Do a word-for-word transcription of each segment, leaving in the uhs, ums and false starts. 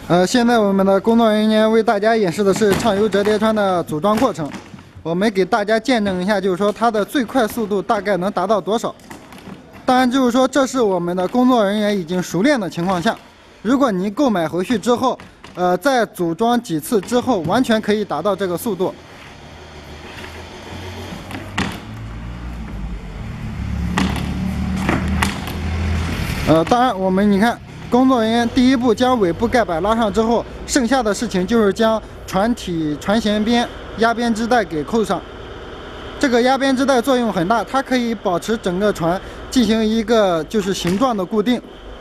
呃，现在我们的工作人员为大家演示的是畅游折叠船的组装过程。我们给大家见证一下，就是说它的最快速度大概能达到多少。当然，就是说这是我们的工作人员已经熟练的情况下，如果您购买回去之后，呃，在组装几次之后，完全可以达到这个速度。呃，当然，我们你看。 工作人员第一步将尾部盖板拉上之后，剩下的事情就是将船体船舷边压边织带给扣上。这个压边织带作用很大，它可以保持整个船进行一个就是形状的固定。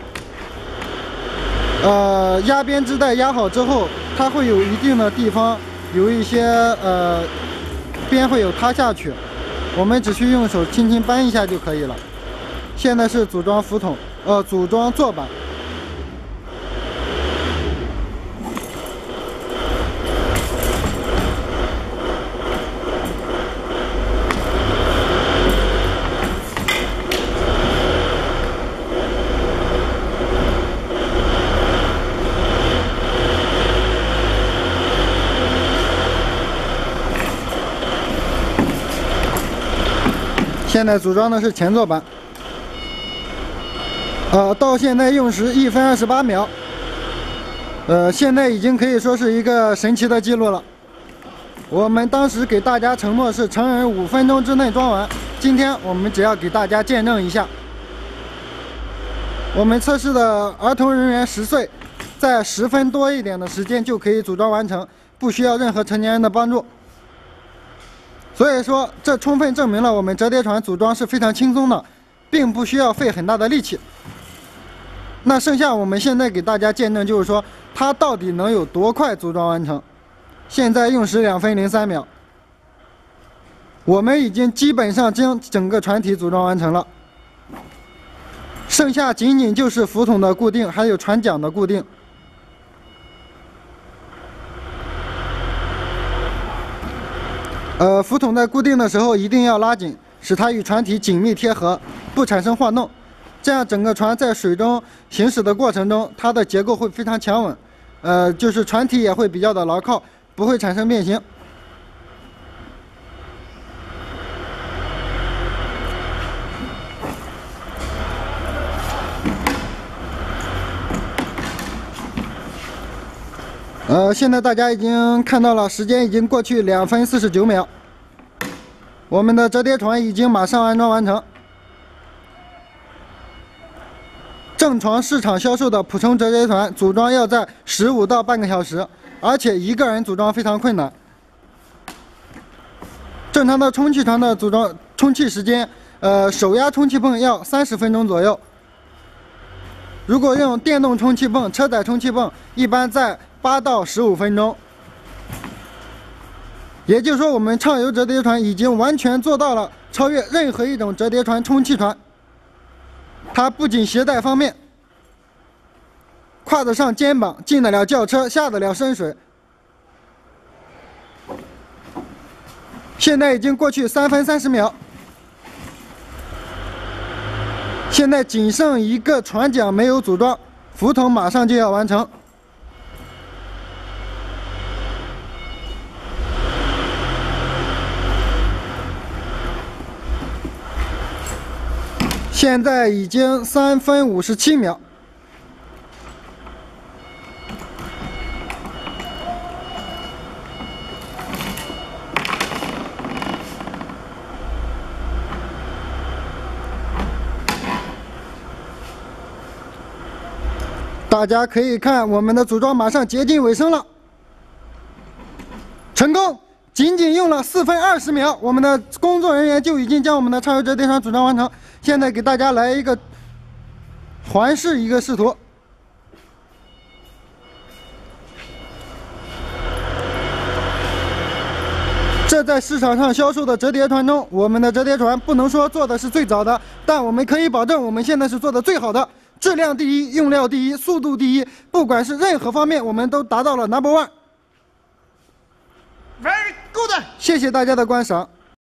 呃，压边织带压好之后，它会有一定的地方有一些呃边会有塌下去，我们只需用手轻轻扳一下就可以了。现在是组装浮筒，呃，组装座板。 现在组装的是前座板，呃，到现在用时一分二十八秒，呃，现在已经可以说是一个神奇的记录了。我们当时给大家承诺是成人五分钟之内装完，今天我们只要给大家见证一下。我们测试的儿童人员十岁，在十分多一点的时间就可以组装完成，不需要任何成年人的帮助。 所以说，这充分证明了我们折叠船组装是非常轻松的，并不需要费很大的力气。那剩下我们现在给大家见证，就是说它到底能有多快组装完成。现在用时两分零三秒，我们已经基本上将整个船体组装完成了，剩下仅仅就是浮筒的固定，还有船桨的固定。 呃，浮筒在固定的时候一定要拉紧，使它与船体紧密贴合，不产生晃动。这样整个船在水中行驶的过程中，它的结构会非常强稳，呃，就是船体也会比较的牢靠，不会产生变形。呃，现在大家已经看到了，时间已经过去两分四十九秒，我们的折叠船已经马上安装完成。正常市场销售的普通折叠船组装要在十五到半个小时，而且一个人组装非常困难。正常的充气船的组装充气时间，呃，手压充气泵要三十分钟左右。如果用电动充气泵、车载充气泵，一般在 八到十五分钟，也就是说，我们畅游折叠船已经完全做到了超越任何一种折叠船充气船。它不仅携带方便，挎得上肩膀，进得了轿车，下得了深水。现在已经过去三分三十秒，现在仅剩一个船桨没有组装，浮筒马上就要完成。 现在已经三分五十七秒，大家可以看我们的组装马上接近尾声了，成功！仅仅用了四分二十秒，我们的工作人员就已经将我们的畅游折叠船组装完成。现在给大家来一个环视一个视图。这在市场上销售的折叠船中，我们的折叠船不能说做的是最早的，但我们可以保证我们现在是做的最好的，质量第一，用料第一，速度第一，不管是任何方面，我们都达到了 number one。Very good。谢谢大家的观赏。